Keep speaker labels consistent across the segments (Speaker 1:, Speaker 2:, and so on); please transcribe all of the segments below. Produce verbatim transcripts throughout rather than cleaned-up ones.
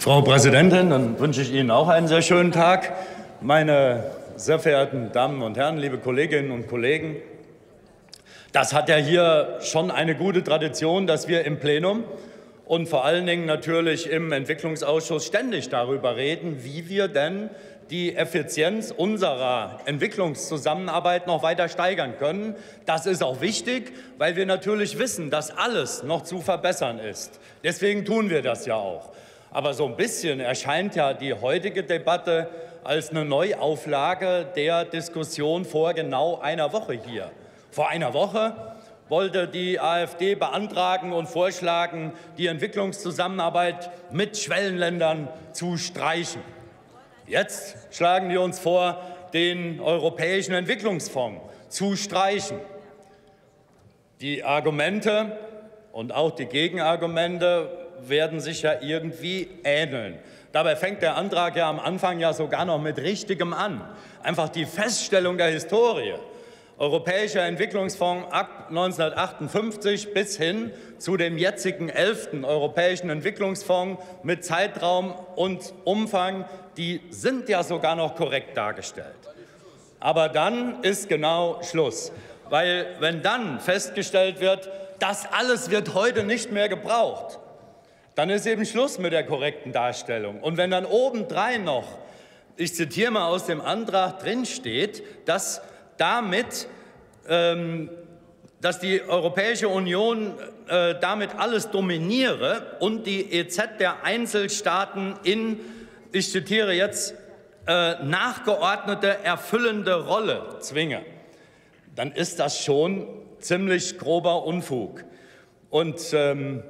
Speaker 1: Frau Präsidentin, dann wünsche ich Ihnen auch einen sehr schönen Tag. Meine sehr verehrten Damen und Herren, liebe Kolleginnen und Kollegen, das hat ja hier schon eine gute Tradition, dass wir im Plenum und vor allen Dingen natürlich im Entwicklungsausschuss ständig darüber reden, wie wir denn die Effizienz unserer Entwicklungszusammenarbeit noch weiter steigern können. Das ist auch wichtig, weil wir natürlich wissen, dass alles noch zu verbessern ist. Deswegen tun wir das ja auch. Aber so ein bisschen erscheint ja die heutige Debatte als eine Neuauflage der Diskussion vor genau einer Woche hier. Vor einer Woche wollte die AfD beantragen und vorschlagen, die Entwicklungszusammenarbeit mit Schwellenländern zu streichen. Jetzt schlagen die uns vor, den Europäischen Entwicklungsfonds zu streichen. Die Argumente und auch die Gegenargumente werden sich ja irgendwie ähneln. Dabei fängt der Antrag ja am Anfang ja sogar noch mit Richtigem an. Einfach die Feststellung der Historie. Europäischer Entwicklungsfonds ab neunzehnhundertachtundfünfzig bis hin zu dem jetzigen elften Europäischen Entwicklungsfonds mit Zeitraum und Umfang, die sind ja sogar noch korrekt dargestellt. Aber dann ist genau Schluss, weil wenn dann festgestellt wird, das alles wird heute nicht mehr gebraucht, dann ist eben Schluss mit der korrekten Darstellung. Und wenn dann obendrein noch, ich zitiere mal aus dem Antrag drinsteht, dass damit, ähm, dass die Europäische Union äh, damit alles dominiere und die E Z der Einzelstaaten in, ich zitiere jetzt, äh, nachgeordnete, erfüllende Rolle zwinge, dann ist das schon ziemlich grober Unfug. Und ähm,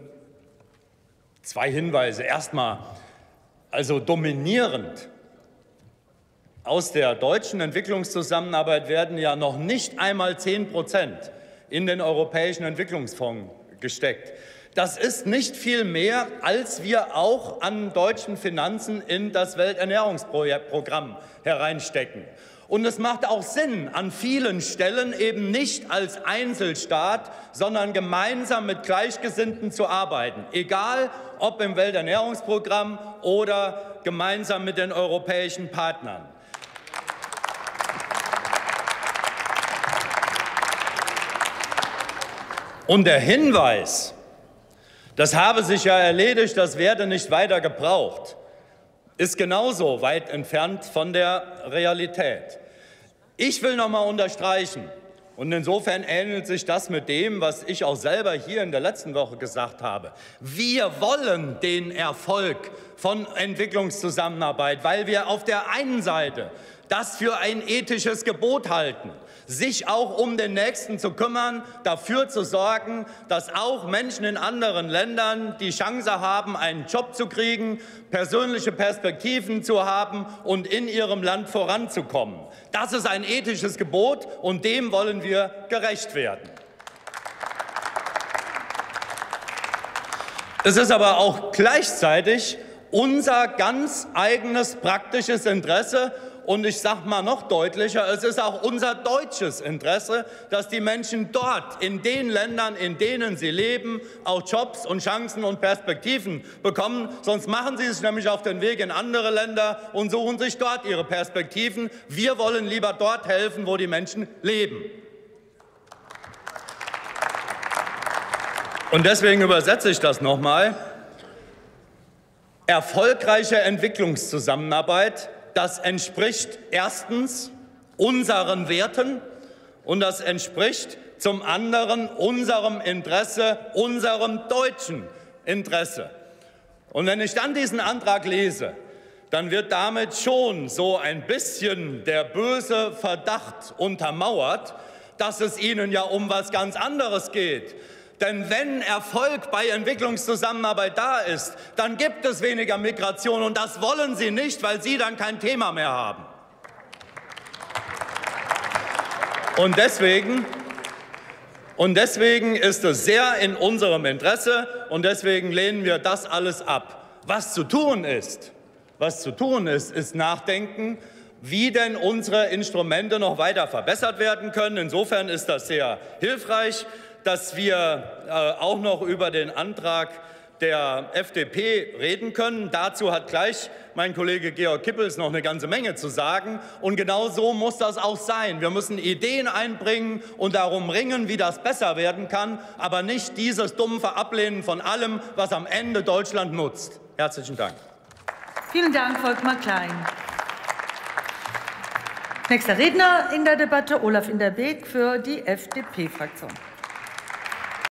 Speaker 1: zwei Hinweise. Erstmal, also dominierend aus der deutschen Entwicklungszusammenarbeit werden ja noch nicht einmal zehn Prozent in den Europäischen Entwicklungsfonds gesteckt. Das ist nicht viel mehr, als wir auch an deutschen Finanzen in das Welternährungsprogramm hereinstecken. Und es macht auch Sinn, an vielen Stellen eben nicht als Einzelstaat, sondern gemeinsam mit Gleichgesinnten zu arbeiten. Egal, ob im Welternährungsprogramm oder gemeinsam mit den europäischen Partnern. Und der Hinweis, das habe sich ja erledigt, das werde nicht weiter gebraucht, ist genauso weit entfernt von der Realität. Ich will noch mal unterstreichen, und insofern ähnelt sich das mit dem, was ich auch selber hier in der letzten Woche gesagt habe. Wir wollen den Erfolg von Entwicklungszusammenarbeit, weil wir auf der einen Seite das für ein ethisches Gebot halten, sich auch um den Nächsten zu kümmern, dafür zu sorgen, dass auch Menschen in anderen Ländern die Chance haben, einen Job zu kriegen, persönliche Perspektiven zu haben und in ihrem Land voranzukommen. Das ist ein ethisches Gebot und dem wollen wir gerecht werden. Es ist aber auch gleichzeitig unser ganz eigenes praktisches Interesse. Und ich sage mal noch deutlicher, es ist auch unser deutsches Interesse, dass die Menschen dort, in den Ländern, in denen sie leben, auch Jobs und Chancen und Perspektiven bekommen. Sonst machen sie sich nämlich auf den Weg in andere Länder und suchen sich dort ihre Perspektiven. Wir wollen lieber dort helfen, wo die Menschen leben. Und deswegen übersetze ich das nochmal. Erfolgreiche Entwicklungszusammenarbeit, das entspricht erstens unseren Werten und das entspricht zum anderen unserem Interesse, unserem deutschen Interesse. Und wenn ich dann diesen Antrag lese, dann wird damit schon so ein bisschen der böse Verdacht untermauert, dass es Ihnen ja um was ganz anderes geht. Denn wenn Erfolg bei Entwicklungszusammenarbeit da ist, dann gibt es weniger Migration. Und das wollen Sie nicht, weil Sie dann kein Thema mehr haben. Und deswegen, und deswegen ist es sehr in unserem Interesse und deswegen lehnen wir das alles ab. Was zu tun ist, was zu tun ist, ist nachdenken, wie denn unsere Instrumente noch weiter verbessert werden können. Insofern ist das sehr hilfreich, dass wir äh, auch noch über den Antrag der F D P reden können. Dazu hat gleich mein Kollege Georg Kippels noch eine ganze Menge zu sagen. Und genau so muss das auch sein. Wir müssen Ideen einbringen und darum ringen, wie das besser werden kann, aber nicht dieses dumpfe Ablehnen von allem, was am Ende Deutschland nutzt. Herzlichen Dank.
Speaker 2: Vielen Dank, Volkmar Klein. Nächster Redner in der Debatte, Olaf Inderbeek für die F D P-Fraktion.